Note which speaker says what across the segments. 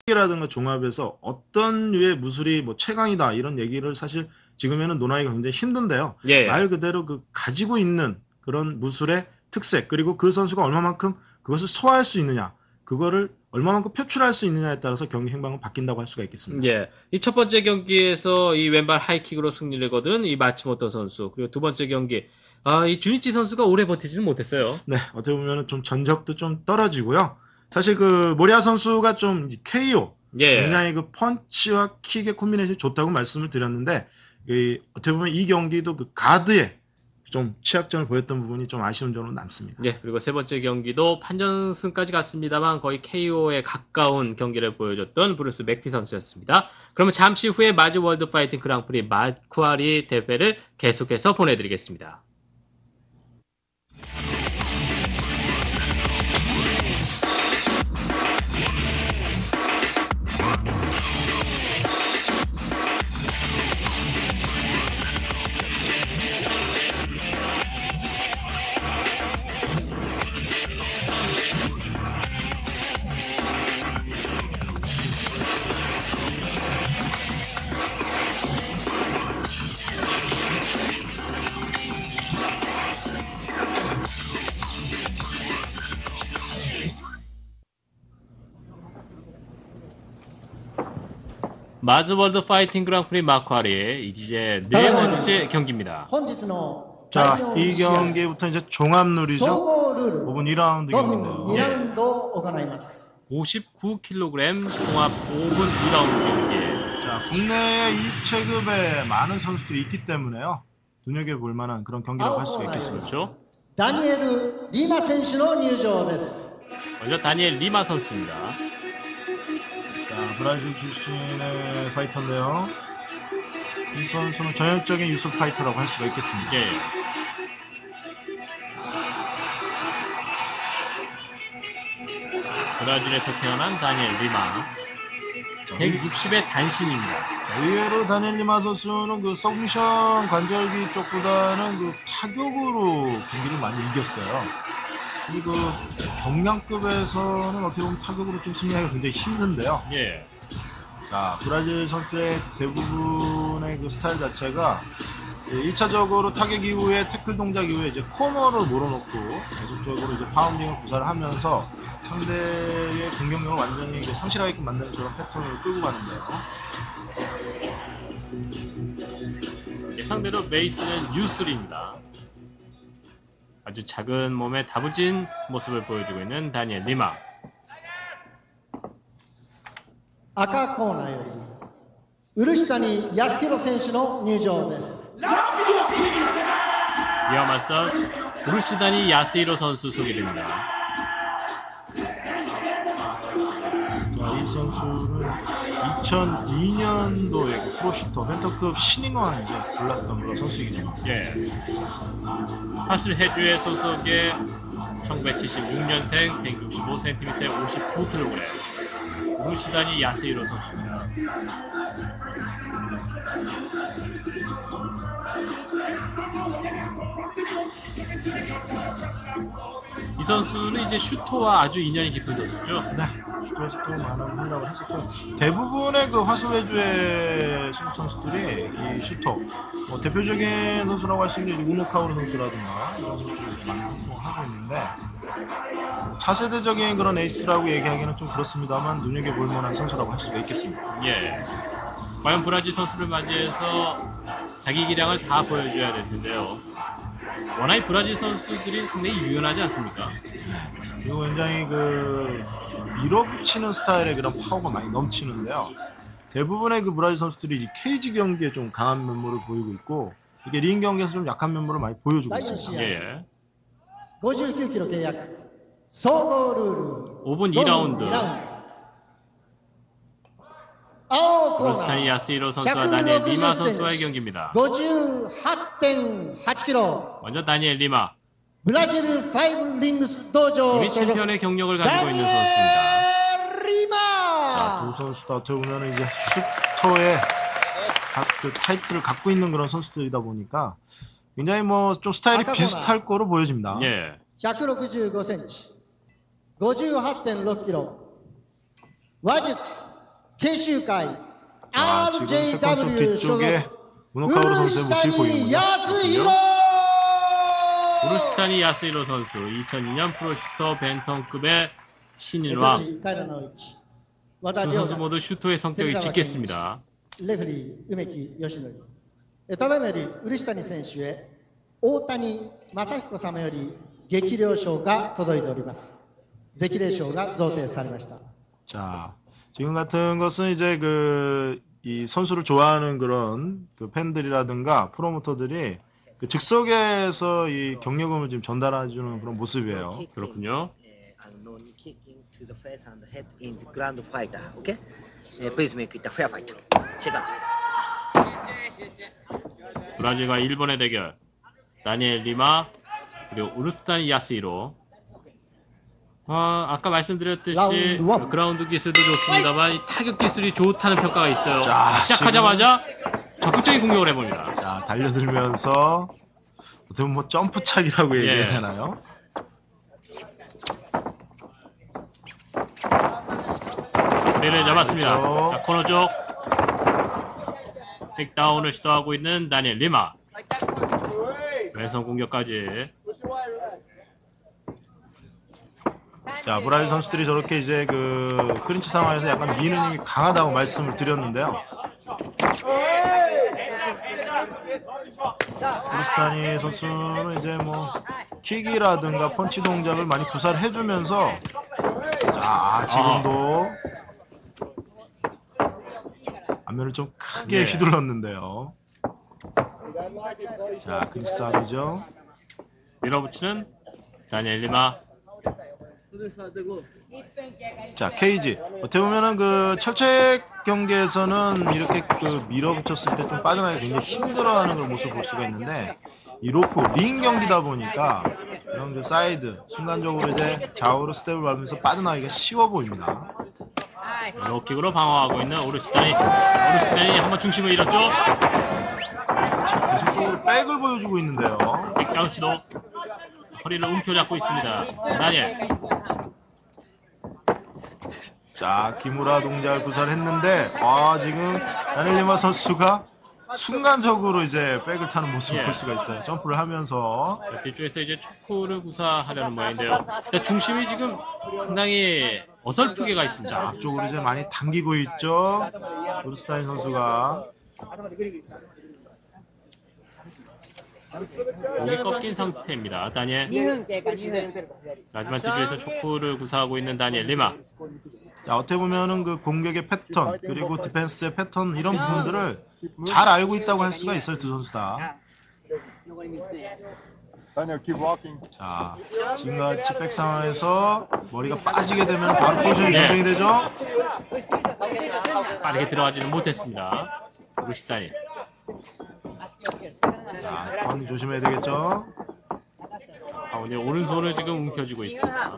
Speaker 1: 라든가 종합에서 어떤 류의 무술이 뭐 최강이다 이런 얘기를 사실 지금에는 논하기가 굉장히 힘든데요.
Speaker 2: 예.
Speaker 1: 말 그대로 그 가지고 있는 그런 무술의 특색 그리고 그 선수가 얼마만큼 그것을 소화할 수 있느냐 그거를 얼마만큼 표출할 수 있느냐에 따라서 경기 행방은 바뀐다고 할 수가 있겠습니다.
Speaker 2: 예. 이 첫 번째 경기에서 이 왼발 하이킥으로 승리를 거둔 이 마츠모토 선수. 그리고 두 번째 경기, 이 주니치 선수가 오래 버티지는 못했어요.
Speaker 1: 네, 어떻게 보면 좀 전적도 좀 떨어지고요. 사실 그 모리아 선수가 좀 KO,
Speaker 2: 예.
Speaker 1: 굉장히 그 펀치와 킥의 콤비네이션이 좋다고 말씀을 드렸는데 어떻게 보면 이 경기도 그 가드에 좀 취약점을 보였던 부분이 좀 아쉬운 점으로 남습니다.
Speaker 2: 예, 그리고 세 번째 경기도 판정승까지 갔습니다만 거의 KO에 가까운 경기를 보여줬던 브루스 맥피 선수였습니다. 그러면 잠시 후에 마즈 월드 파이팅 그랑프리 마쿠아리 대회를 계속해서 보내드리겠습니다. 마즈 월드 파이팅 그랑프리 마쿠아리 이제 네 번째 경기입니다.
Speaker 1: 자, 이 경기부터 이제 종합룰이죠. 5분 2라운드 경기인데요.
Speaker 2: 59kg 종합 5분 2라운드 경기.
Speaker 1: 자, 국내에 이 체급에 많은 선수들이 있기 때문에요. 눈여겨볼 만한 그런 경기라고 할 수가 있겠습니다.
Speaker 2: 그렇죠?
Speaker 3: 다니엘 리마 선수의入場です.
Speaker 2: 먼저 다니엘 리마 선수입니다.
Speaker 1: 자, 브라질 출신의 파이터인데요. 이 선수는 전형적인 유술 파이터라고 할 수가 있겠습니다.
Speaker 2: 예. 브라질에서 태어난 다니엘 리마. 160의 단신입니다.
Speaker 1: 의외로 다니엘 리마 선수는 그 서브미션 관절기 쪽보다는 그 타격으로 경기를 많이 이겼어요. 그리고 경량급에서는 어떻게 보면 타격으로 좀 승리하기가 굉장히 힘든데요.
Speaker 2: 예.
Speaker 1: 자, 브라질 선수의 대부분의 그 스타일 자체가 1차적으로 타격 이후에 태클 동작 이후에 이제 코너를 몰아놓고 계속적으로 이제 파운딩을 구사를 하면서 상대의 공격력을 완전히 이제 상실하게끔 만드는 그런 패턴을 끌고 가는데요.
Speaker 2: 예, 상대로 베이스는 유술입니다. 아주 작은 몸에 다부진 모습을 보여주고 있는 다니엘 리마.
Speaker 3: 赤コーナーより漆谷康弘選手の入場です.
Speaker 2: 이와 맞서 우르시다니 야스히로 선수 소개됩니다.
Speaker 1: 자, 이 선수는 2002년도에 그 프로슈터 벤터급 신인왕 이제 골랐던 그런 선수이거든요.
Speaker 2: 예. 하슬 해주의 소속의 1976년생 165cm 59kg 우르시다니 야스히로 선수입니다. 이 선수는 이제 슈터와 아주 인연이 깊은 선수죠.
Speaker 1: 네, 슈터에서 또 많은 활약을 했었고 대부분의 그 화술해주의 선수들이 이 슈터 뭐 대표적인 선수라고 할 수 있는 우노카우르 선수라든가 이런 선수들이 많이 활동하고 있는데 차세대적인 그런 에이스라고 얘기하기는 좀 그렇습니다만 눈여겨볼 만한 선수라고 할 수가 있겠습니다.
Speaker 2: 예. 과연 브라질 선수를 맞이해서 자기 기량을 다 보여줘야 될 텐데요. 워낙 브라질 선수들이 상당히 유연하지 않습니까?
Speaker 1: 그리고 굉장히 그 밀어붙이는 스타일의 그런 파워가 많이 넘치는데요. 대부분의 그 브라질 선수들이 이 케이지 경기에 좀 강한 면모를 보이고 있고 이게 링 경기에서 좀 약한 면모를 많이 보여주고 있습니다.
Speaker 2: 예.
Speaker 3: 59kg契約総合ルール
Speaker 2: 5분 2라운드. 브루스타니 야스히로 선수와 다니엘 리마 선수와의 경기입니다.
Speaker 3: 58.8kg
Speaker 2: 먼저 다니엘 리마.
Speaker 3: 브라질 5 링스 도조
Speaker 2: 우리 챔피언의 경력을 가지고 있는 선수입니다.
Speaker 3: 리마.
Speaker 1: 자, 두 선수 다 어떻게 보면 이제 슈터의 그 타이틀을 갖고 있는 그런 선수들이다 보니까 굉장히 뭐 좀 스타일이 비슷할 거로 보여집니다.
Speaker 2: 예.
Speaker 3: 165cm 58.6kg 話術研修会
Speaker 1: 자, 지금 세컨 쪽
Speaker 3: RJW所属
Speaker 1: 뒤쪽에 우노카오루 선수의 모습이
Speaker 3: 漆谷
Speaker 1: 보이는군요.
Speaker 3: 康弘
Speaker 2: 우르시타니 야스히로 선수 2002년 프로슈터 벤턴급의 신인왕.
Speaker 3: 江田直之和田
Speaker 2: 두
Speaker 3: 亮
Speaker 2: 선수
Speaker 3: 太
Speaker 2: 모두 슈터의 성격이 짙겠습니다.
Speaker 3: レフェリー梅木義則ただいまより漆谷選手へ大谷正彦様より激励賞が届いております。激励賞が贈呈されました。
Speaker 1: 자, 지금 같은 것은 이제 이 선수를 좋아하는 그런 그 팬들이라든가 프로모터들이 그 즉석에서 이 격려금을 지금 전달해주는 그런 모습이에요.
Speaker 2: 그렇군요.
Speaker 4: unknown kicking to the face and head in the ground fighter. Okay? Please make it a fair fight. Second.
Speaker 2: 브라질과 일본의 대결. 다니엘 리마 그리고 우르스타니 야스히로. 아까 말씀드렸듯이
Speaker 3: 라운드 원.
Speaker 2: 그라운드 기술도 좋습니다만 이 타격 기술이 좋다는 평가가 있어요.
Speaker 1: 자,
Speaker 2: 시작하자마자 적극적인 공격을 해봅니다.
Speaker 1: 자, 달려들면서 어떻게 보면 뭐 점프착이라고 얘기해야
Speaker 2: 예.
Speaker 1: 되나요?
Speaker 2: 배를 잡았습니다.
Speaker 1: 그렇죠.
Speaker 2: 자, 코너 쪽 텍다운을 시도하고 있는 다니엘 리마. 왼손 공격까지.
Speaker 1: 자, 브라질 선수들이 저렇게 이제 그 클린치 상황에서 약간 미는 힘이 강하다고 말씀을 드렸는데요. 우르스타니 선수는 이제 뭐 킥이라든가 펀치 동작을 많이 구사를 해주면서 자, 지금도 앞면을 좀 크게
Speaker 2: 네.
Speaker 1: 휘둘렀는데요. 자, 크리스압이죠.
Speaker 2: 밀어붙이는 다니엘 리마.
Speaker 1: 자, 케이지. 어떻게 보면은 그 철책 경기에서는 이렇게 그 밀어붙였을 때 좀 빠져나가기 굉장히 힘들어하는 그런 모습을 볼 수가 있는데 이 로프 링 경기다 보니까 이런 그 사이드 순간적으로 이제 좌우로 스텝을 밟으면서 빠져나가기가 쉬워 보입니다.
Speaker 2: 로킥으로 방어하고 있는 오르시타니. 오르시타니 한번 중심을 잃었죠.
Speaker 1: 지금 계속적으로 백을 보여주고 있는데요.
Speaker 2: 백다운 시도. 허리를 움켜잡고 있습니다. 다니엘.
Speaker 1: 자, 기무라 동작을 구사를 했는데 지금 다니엘리마 선수가 순간적으로 이제 백을 타는 모습을
Speaker 2: 예.
Speaker 1: 볼 수가 있어요. 점프를 하면서.
Speaker 2: 뒤쪽에서 이제 초코를 구사하려는 모양인데요. 근데 중심이 지금 상당히 어설프게 가 있습니다.
Speaker 1: 자, 앞쪽으로 이제 많이 당기고 있죠. 우르스타인 선수가.
Speaker 2: 목이 꺾인 상태입니다. 다니엘. 하지만 뒤쪽에서 초코를 구사하고 있는 다니엘 리마.
Speaker 1: 자, 어떻게 보면은 그 공격의 패턴 그리고 디펜스의 패턴 이런 부분들을 잘 알고 있다고 할 수가 있어요. 두 선수 다.
Speaker 5: Daniel, keep walking.
Speaker 1: 자, 지금같이 백 상황에서 머리가 빠지게 되면 바로 포지션이
Speaker 2: 네.
Speaker 1: 결정이 되죠.
Speaker 2: 빠르게 들어가지는 못했습니다. 우르시타니.
Speaker 1: 자, 턴 조심해야 되겠죠.
Speaker 2: 오늘 오른손을 지금 움켜쥐고 있습니다.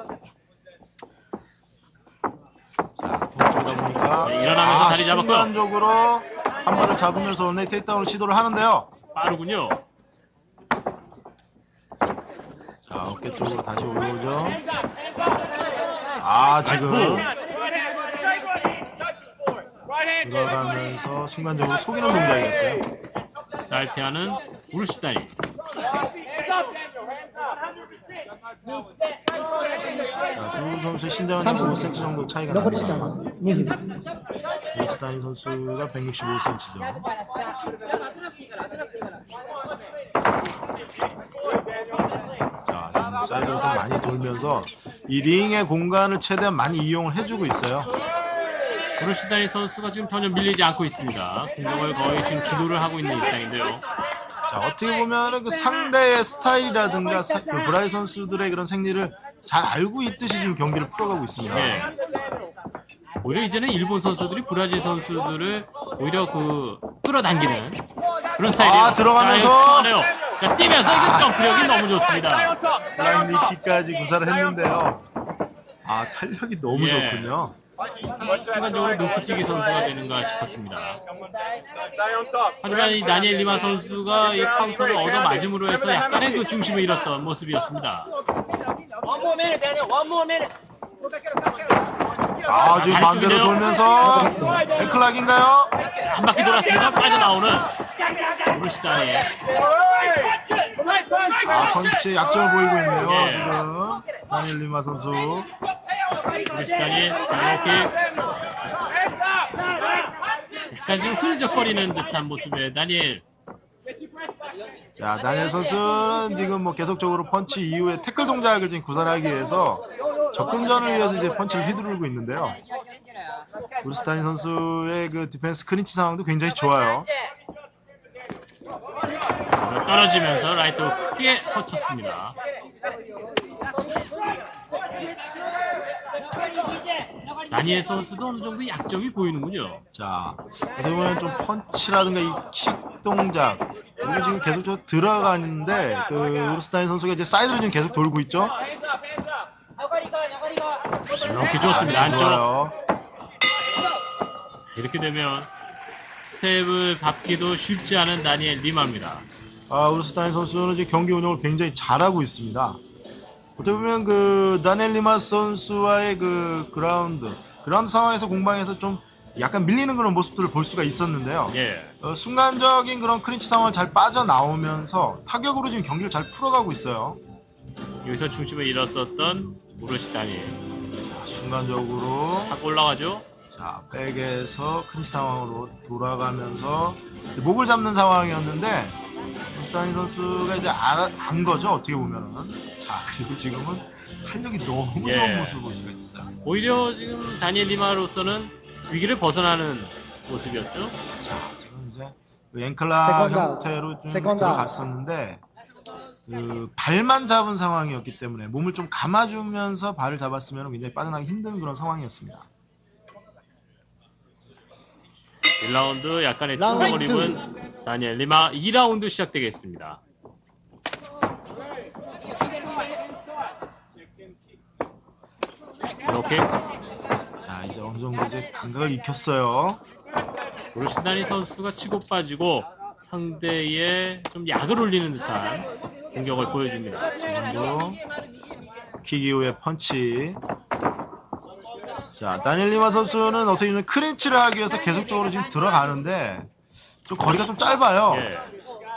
Speaker 1: 자, 턴 보니까
Speaker 2: 네, 일어나면서 자리 잡았고요.
Speaker 1: 순간적으로 한 발을 잡으면서 원레이 테이크다운을 시도를 하는데요.
Speaker 2: 빠르군요.
Speaker 1: 자, 어깨 쪽으로 다시 올라오죠. 지금 들어가면서 순간적으로 속이는 동작이었어요.
Speaker 2: 잘 피하는 우르시타니.
Speaker 1: 자, 두 선수의 신장은 5cm 정도 차이가
Speaker 3: 残り時間は
Speaker 1: 납니다.
Speaker 3: 2分。
Speaker 1: 우르스타니 선수가 165cm죠. 자, 지금 사이드로 좀 많이 돌면서 이 링의 공간을 최대한 많이 이용을 해주고 있어요.
Speaker 2: 우르시타니 선수가 지금 전혀 밀리지 않고 있습니다. 공격을 거의 지금 주도를 하고 있는 입장인데요.
Speaker 1: 자, 어떻게 보면은 그 상대의 스타일이라든가 그 브라질 선수들의 그런 생리를 잘 알고 있듯이 지금 경기를 풀어가고 있습니다.
Speaker 2: 예. 오히려 이제는 일본 선수들이 브라질 선수들을 오히려 끌어당기는 그런 스타일이에요.
Speaker 1: 들어가면서
Speaker 2: 자, 뛰면서 이거 점프력이 너무 좋습니다.
Speaker 1: 플라잉 니키까지 구사를 했는데요. 탄력이 너무
Speaker 2: 예.
Speaker 1: 좋군요.
Speaker 2: 순간적으로 높이뛰기 선수가 되는가 싶었습니다. 하지만 이 다니엘 리마 선수가 이 카운터를 얻어맞음으로 해서 약간의 그 중심을 잃었던 모습이었습니다.
Speaker 1: 지금
Speaker 2: 다리
Speaker 1: 반대로
Speaker 2: 쪽이네요.
Speaker 1: 돌면서 앵클락인가요?
Speaker 2: 한 바퀴 돌았습니다. 빠져나오는 우르시다니.
Speaker 1: 펀치 약점을 보이고 있네요.
Speaker 2: 예.
Speaker 1: 지금 다니엘 리마 선수.
Speaker 2: 우르시다니 이렇게 약간 좀 흐느적거리는 듯한 모습의 다니엘.
Speaker 1: 자, 다니엘 선수는 지금 뭐 계속적으로 펀치 이후에 태클 동작을 지금 구사하기 위해서 접근전을 위해서 이제 펀치를 휘두르고 있는데요. 우르스타니 선수의 그 디펜스 크린치 상황도 굉장히 좋아요.
Speaker 2: 떨어지면서 라이트로 크게 헛쳤습니다. 다니엘 선수도 어느 정도 약점이 보이는군요.
Speaker 1: 자, 어떻게 보면 좀 펀치라든가 이 킥 동작 그리고 지금 계속적으로 들어가는데 그 우르스타니 선수가 이제 사이드로 지금 계속 돌고 있죠.
Speaker 2: 이렇게 좋습니다. 안쪽.
Speaker 1: 좋아요.
Speaker 2: 이렇게 되면 스텝을 밟기도 쉽지 않은 다니엘 리마입니다.
Speaker 1: 우르스타니 선수는 지금 경기 운영을 굉장히 잘하고 있습니다. 어떻게 보면 그 다니엘 리마 선수와의 그 그라운드 상황에서 공방에서 좀 약간 밀리는 그런 모습들을 볼 수가 있었는데요.
Speaker 2: 예.
Speaker 1: 순간적인 그런 크린치 상황을 잘 빠져나오면서 타격으로 지금 경기를 잘 풀어가고 있어요.
Speaker 2: 여기서 중심을 잃었었던 우르시다니.
Speaker 1: 순간적으로
Speaker 2: 하고 올라가죠.
Speaker 1: 자, 백에서 크린치 상황으로 돌아가면서 목을 잡는 상황이었는데 우르스타니 선수가 이제 안 거죠, 어떻게 보면은. 자, 그리고 지금은 탄력이 너무
Speaker 2: 예.
Speaker 1: 좋은 모습을 볼 수가 있었어요.
Speaker 2: 오히려 지금 다니엘 리마로서는 위기를 벗어나는 모습이었죠.
Speaker 1: 자, 지금 이제 그 앵클락
Speaker 3: 세컨드 아웃.
Speaker 1: 형태로 좀
Speaker 3: 세컨드 아웃.
Speaker 1: 들어갔었는데 그 발만 잡은 상황이었기 때문에 몸을 좀 감아주면서 발을 잡았으면 굉장히 빠져나가기 힘든 그런 상황이었습니다.
Speaker 2: 1라운드 약간의
Speaker 3: 라운드
Speaker 2: 충격을 입은 다니엘 리마. 2라운드 시작되겠습니다. 이렇게
Speaker 1: 자, 이제 어느 정도 이제 감각을 익혔어요.
Speaker 2: 우르시다니 선수가 치고 빠지고 상대의 좀 약을 올리는 듯한 공격을 보여줍니다.
Speaker 1: 지금도 킥 이후에 펀치. 자, 다니엘 리마 선수는 어떻게 보면 크린치를 하기 위해서 계속적으로 지금 들어가는데 좀 거리가 좀 짧아요.
Speaker 2: 예.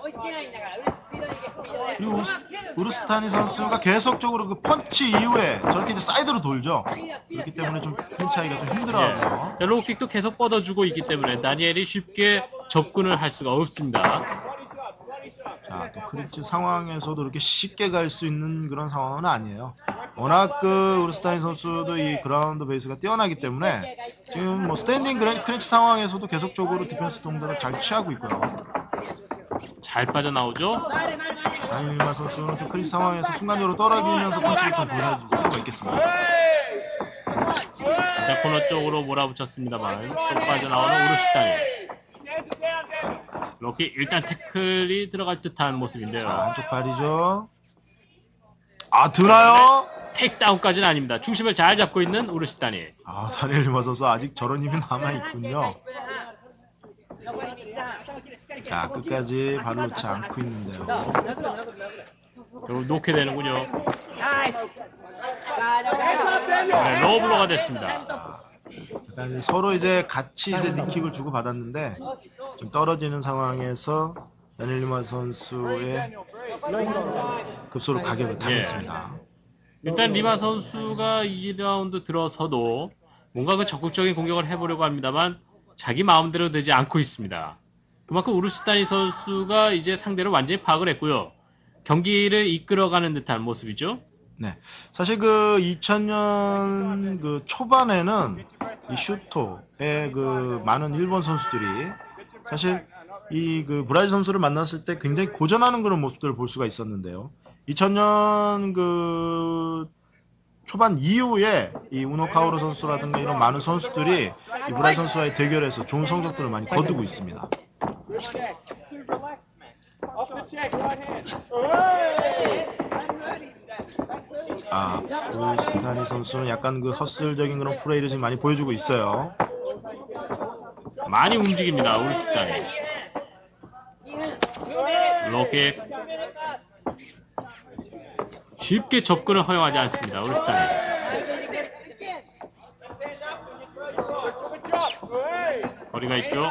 Speaker 1: 그리고 우르스타니 선수가 계속적으로 그 펀치 이후에 저렇게 이제 사이드로 돌죠. 그렇기 때문에 좀 큰 차이가 좀 힘들어하고요.
Speaker 2: 예. 로우킥도 계속 뻗어주고 있기 때문에 다니엘이 쉽게 접근을 할 수가 없습니다.
Speaker 1: 자, 또 크린치 상황에서도 이렇게 쉽게 갈 수 있는 그런 상황은 아니에요. 워낙 그 우르스타니 선수도 이 그라운드 베이스가 뛰어나기 때문에 지금 뭐 스탠딩 크린치 상황에서도 계속적으로 디펜스 동작을 잘 취하고 있고요.
Speaker 2: 잘 빠져나오죠.
Speaker 1: 다니엘 리마 선수는 그 크린치 상황에서 순간적으로 떨어지면서 펀치를 좀 보여줄 필요가 있겠습니다.
Speaker 2: 일단 코너 쪽으로 몰아붙였습니다만 또 빠져나오는 우르시다니. 이렇게 일단 태클이 들어갈 듯한 모습인데요.
Speaker 1: 자, 한쪽 발이죠. 드나요?
Speaker 2: 테이크다운까지는 아닙니다. 중심을 잘 잡고 있는 우르시다니.
Speaker 1: 다니엘 리마 선수 아직 저런 힘이 남아있군요. 자, 끝까지 발을 놓지 않고 있는데요.
Speaker 2: 결국 놓게 되는군요. 네, 로블로가 됐습니다.
Speaker 1: 약간 서로 이제 같이 이제 니킥을 주고 받았는데 좀 떨어지는 상황에서 다니엘 리마 선수의 급소로 가격을 당했습니다.
Speaker 2: 일단 리마 선수가 2라운드 들어서도 뭔가 그 적극적인 공격을 해보려고 합니다만 자기 마음대로 되지 않고 있습니다. 그만큼 우르시다니 선수가 이제 상대를 완전히 파악을 했고요. 경기를 이끌어가는 듯한 모습이죠.
Speaker 1: 네, 사실 그 2000년 그 초반에는 이 슈토의 그 많은 일본 선수들이 사실 이 그 브라질 선수를 만났을 때 굉장히 고전하는 그런 모습들을 볼 수가 있었는데요. 2000년 그 초반 이후에 이 우노카오로 선수라든가 이런 많은 선수들이 이 브라질 선수와의 대결에서 좋은 성적들을 많이 거두고 있습니다. 우르시다니 선수는 약간 그 허슬적인 그런 플레이를 지금 많이 보여주고 있어요.
Speaker 2: 많이 움직입니다. 우르시다니. 이렇게 쉽게 접근을 허용하지 않습니다. 우르시다니. 거리가 있죠.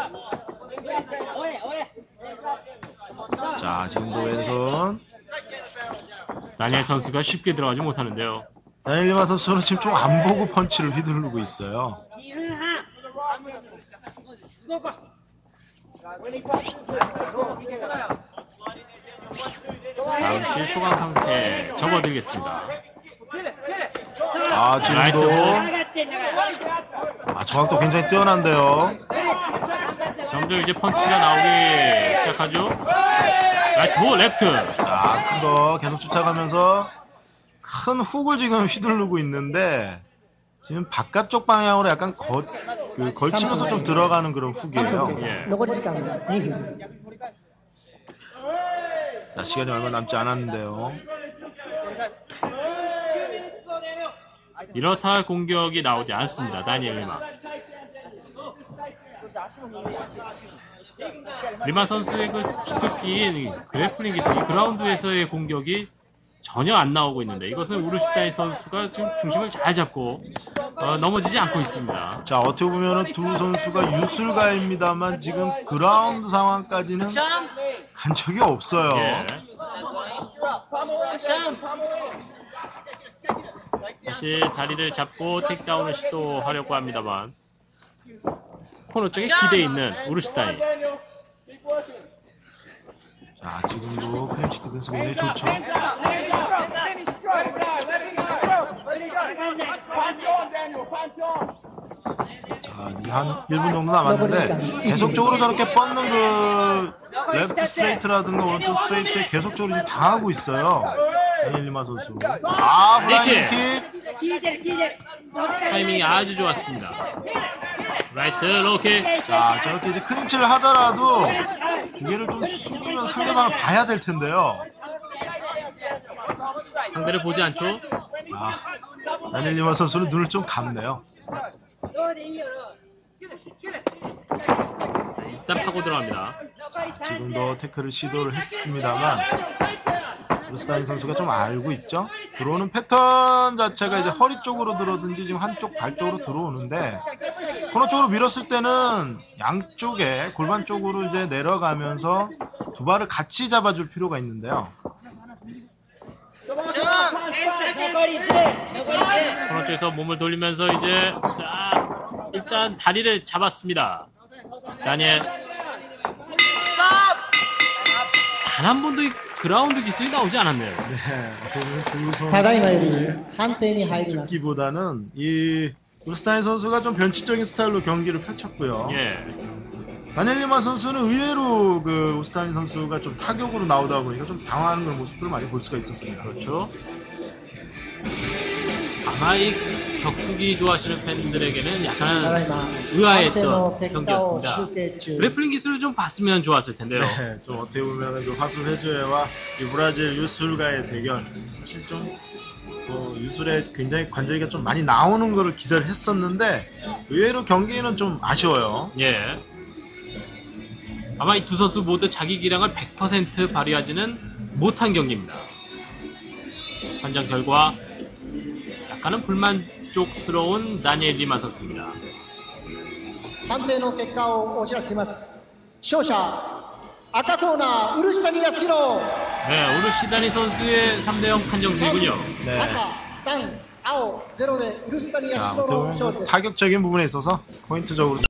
Speaker 1: 자, 지금도 왼손.
Speaker 2: 다니엘 선수가 쉽게 들어가지 못하는데요.
Speaker 1: 다니엘 리마 선수는 지금 좀 안 보고 펀치를 휘두르고 있어요.
Speaker 2: 잠시 소강 상태 접어들겠습니다.
Speaker 1: 아, 지금도. 아, 정확도 굉장히 뛰어난데요.
Speaker 2: 점점 이제 펀치가 나오기 시작하죠. 라이트 호 렉트.
Speaker 1: 자, 큰 거 계속 쫓아가면서 큰 훅을 지금 휘두르고 있는데 지금 바깥쪽 방향으로 약간 걸치면서 좀 들어가는 그런
Speaker 3: 3
Speaker 1: 훅이에요.
Speaker 3: 分経
Speaker 2: 예.
Speaker 3: 過残り時間が2分
Speaker 1: 자, 시간이 얼마 남지 않았는데요.
Speaker 2: 이렇다 할 공격이 나오지 않습니다. 다니엘 리마. 리마 선수의 그 주특기인 그래플링 기술, 이 그라운드에서의 공격이 전혀 안 나오고 있는데 이것은 우르시다니 선수가 지금 중심을 잘 잡고 넘어지지 않고 있습니다.
Speaker 1: 자, 어떻게 보면은 두 선수가 유술가입니다만 지금 그라운드 상황까지는 간 적이 없어요.
Speaker 2: 예. 다시 다리를 잡고 테이크다운을 시도하려고 합니다만 코너 쪽에 기대에 있는 우르시다니.
Speaker 1: 자, 지금도 클린치 디펜스 굉장히 좋죠. 자, 이제 한 1분 정도 남았는데 계속적으로 저렇게 뻗는 그 레프트 스트레이트라든가 오른쪽 스트레이트에 계속적으로 지금 당하고 있어요. 다니엘 리마 선수. 아, 블라인드 킥.
Speaker 2: 타이밍이 아주 좋았습니다. 라이트 로킥.
Speaker 1: 자, 저렇게 이제 클린치를 하더라도 고개를 좀 숙이면 상대방을 봐야 될 텐데요.
Speaker 2: 상대를 보지 않죠?
Speaker 1: 아, 다니엘 리마 선수는 눈을 좀 감네요.
Speaker 2: 일단 파고 들어갑니다.
Speaker 1: 자, 지금도 태클을 시도를 했습니다만 우르시다니 선수가 좀 알고 있죠. 들어오는 패턴 자체가 이제 허리 쪽으로 들어오든지 지금 한쪽 발 쪽으로 들어오는데 코너 쪽으로 밀었을 때는 양쪽에 골반 쪽으로 이제 내려가면서 두 발을 같이 잡아줄 필요가 있는데요.
Speaker 2: 코너 쪽에서 몸을 돌리면서 이제 자 일단 다리를 잡았습니다. 다니엘. 단 한 번도 이 그라운드 기술이 나오지 않았네요.
Speaker 1: 네, 어떻게 보면 두 선수
Speaker 3: ただいまより判定に入ります
Speaker 1: 기보다는 이 우르시다니 선수가 좀 변칙적인 스타일로 경기를 펼쳤고요.
Speaker 2: 예.
Speaker 1: 다니엘 리마 선수는 의외로 그 우르시다니 선수가 좀 타격으로 나오다 보니까 좀 당황하는 그런 모습들을 많이 볼 수가 있었습니다.
Speaker 2: 그렇죠. 아마 이 격투기 좋아하시는 팬들에게는
Speaker 3: ただい
Speaker 2: 약간
Speaker 3: ま判定の
Speaker 2: 의아했던
Speaker 3: 結果を
Speaker 2: 경기였습니다.
Speaker 3: 集計中
Speaker 2: 그래플링 기술을 좀 봤으면 좋았을 텐데요.
Speaker 1: 네, 좀 어떻게 보면 그 화술 해주회와 이 브라질 유술가의 대결 사실 좀 유술에 굉장히 관절기가 좀 많이 나오는 거를 기대를 했었는데 의외로 경기는 좀 아쉬워요.
Speaker 2: 예. 아마 이 두 선수 모두 자기 기량을 100% 발휘하지는 못한 경기입니다. 판정 결과 약간은 불만족스러운 다니엘 리마 선수입니다.
Speaker 3: 判定の結果をお知らせします勝者赤コーナーウルシタニヤスヒロ
Speaker 2: 네, 우르시다니 선수의 3대0 판정승이군요.
Speaker 1: 네.
Speaker 3: 赤3青0でウルシタニヤ
Speaker 1: 자,
Speaker 3: スヒロ
Speaker 1: 어떻게
Speaker 3: の
Speaker 1: 보면
Speaker 3: 勝利
Speaker 1: 그
Speaker 3: です
Speaker 1: 타격적인 부분에 있어서 포인트적으로